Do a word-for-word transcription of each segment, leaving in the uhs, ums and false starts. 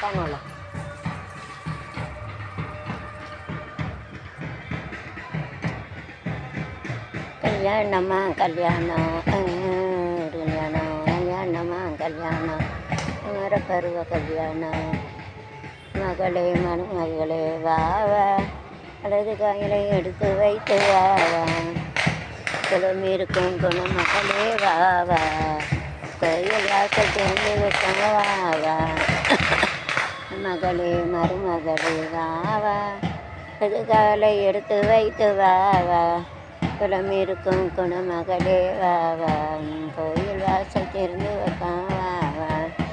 காணல கல்யாணமா கல்யாணம் ஒரு கல்யாணம் கல்யாணமா கல்யாணம் மர பருவ கல்யாணம் மகளே மருமகளே வாவா அல்லது காயலை எடுத்து வைத்து வாவா குளம் இருக்கும் குணம் மகளே வாவா கோயில் வாசல் தெரிந்து வைக்க வாவா மகளே மருமகளே வாவா அது காலை எடுத்து வைத்து வாவா குளம் இருக்கும் குணமகளே வாவா கோயில் வாசல் திறந்து வைப்பான் வாவா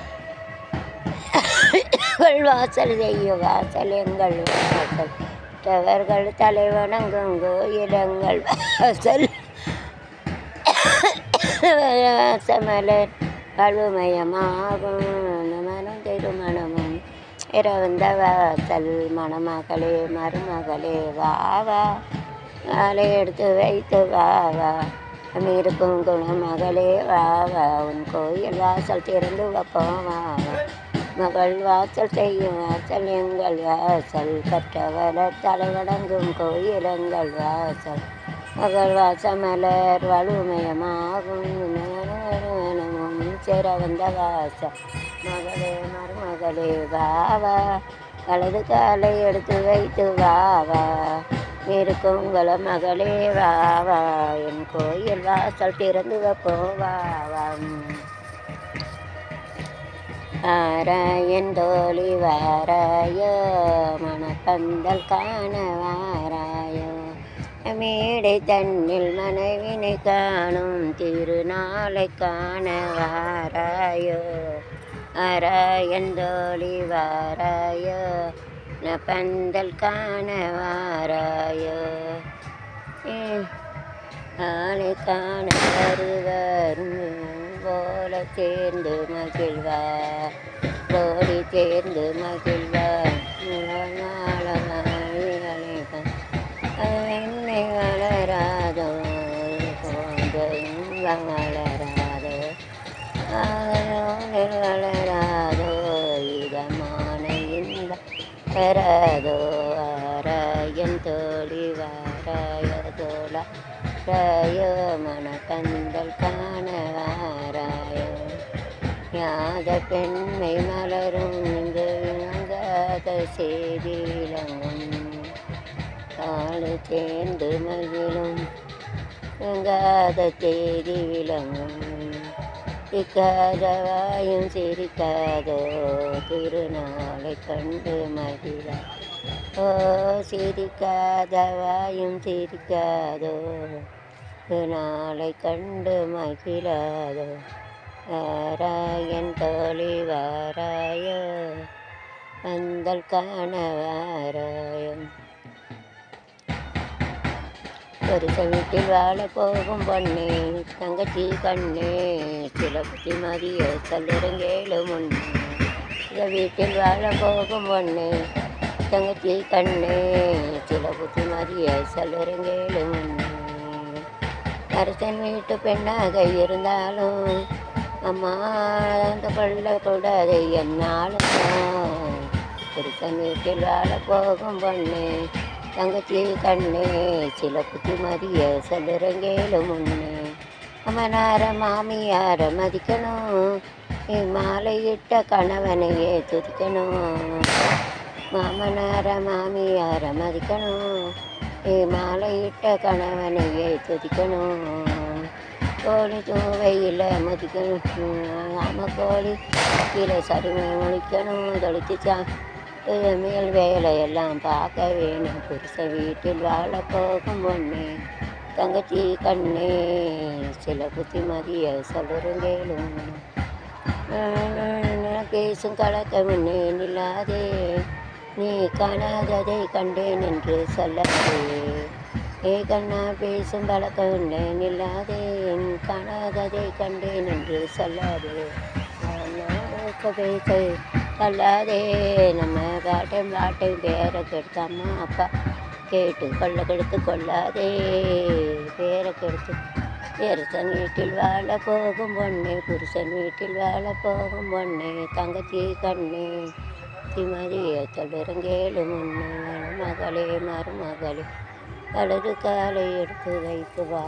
வாசல் செய்ய வாசல் எங்கள் வாசல் தவர்கள் தலைவணங்கும் கோயிலங்கள் வாசல் வாசமலர் வலுமயமாகும் மனம் திருமணமும் இரவந்த வாசல் மணமகளே மருமகளே வாவா மாலை எடுத்து வைத்து வாவா இருக்கும் குணமகளே வாவா உன் கோயில் வாசல் திறந்து வைப்போம் வாவா மகள் வாசல் செய்யும் வாசல் எங்கள் வாசல் கற்றவளர் தலைவணங்கும் கோயிலங்கள் வாசல் மகள் வாசமலர் வலுமயமாகும் சேர வந்த வாசல் மகளே மருமகளே வாவா வலது காலை எடுத்து வைத்து வாவா இருக்கும் மகளே வாவா என் கோயில் வாசல் திறந்து வைப்போவாவா ஆராயன் தோழி வாராயோ மணப்பந்தல் காண வாராயோ மேடை தன்னில் மனைவினை காணும் திருநாளை காண வாராயோ ஆராயன் தோழி வாராயோ பந்தல் காண வாராயோ ஆளை காண வருவரும் போல சேர்ந்து மகிழ்வார் கோடி சேர்ந்து மகிழ்வார் என்னை வளராதோ வளராதோ வளராதோ இதமான இந்த வராதோ ஆராயன் தோழி வாராய தோழா ராயோ மணப்பந்தல் காண வாராயோ யாத பெண்மை மலரும் இங்கு விளங்காத செய்திலங்கும் காடு சேர்ந்து மகிழும் விளங்காத செய்தி விளங்கும் சிக்காதவாயும் சிரிக்காதோ திருநாளை கண்டு மகிழ ஓ சிரிக்காதவாயும் சிரிக்காதோ திருநாளை கண்டு மகிழாதோ வாராயன் தோழி வாராயோ பந்தல் காண வாராயோ புருஷ வீட்டில் வாழ போகும் பொண்ணே தங்கச்சி கண்ணே சில புத்தி மதிய சொல்லுறங்கேளு முன்னே இந்த வீட்டில் வாழ போகும் பொண்ணே தங்கச்சி கண்ணே சில புத்தி மதிய சொல்லுறங்கேளு முன்னே அரசன் வீட்டு பெண்ணாக இருந்தாலும் அம்மா அந்த கொள்ள கூடாது என்னாலும் புருஷன் வீட்டில் வாழ போகும் பொண்ணே தங்கச்சி கண்ணே சில புத்தி மதிய சொல்லுறங்கேளு முன்னே அம்மனார மாமியார மதிக்கணும் மாலையிட்ட கணவனையே துதிக்கணும் மாமனார மாமியார மதிக்கணும் மாலையிட்ட கணவனையே துதிக்கணும் கோழி தூவையில் முதிக்கணும் ஆம கோழி கீழே சரிமை முழிக்கணும் தொளித்துச்சா மேல் வேலையெல்லாம் பார்க்க வேணும் புருஷ வீட்டில் வாழ போகும் பொண்ணே தங்கச்சி கண்ணே சில புத்தி மதிய சொல்லுறங்கேளும் பேசும் கலக்க முன்னே நில்லாதே நீ காணாததை கண்டேன் என்று சொல்லாதே ஏ கண்ணா பேசும் பழக்க உண்டே நில்லாதே காணாததை கண்டேன் என்று சொல்லாதே பேச சொல்லாதே நம்ம பாட்டையும் பாட்டையும் பேரை கெடுத்து அம்மா அப்பா கேட்டு கொள்ள கெடுத்து கொள்ளாதே பேரை கெடுத்து புருஷன் வீட்டில் வாழ போகும் பொண்ணே புருஷன் வீட்டில் வாழ போகும் பொண்ணே தங்கச்சி கண்ணே புத்திமதியை சொல்லுறேன் கேளு முன்னே மகளே மருமகளே வலது காலை எடுத்து வைத்து வா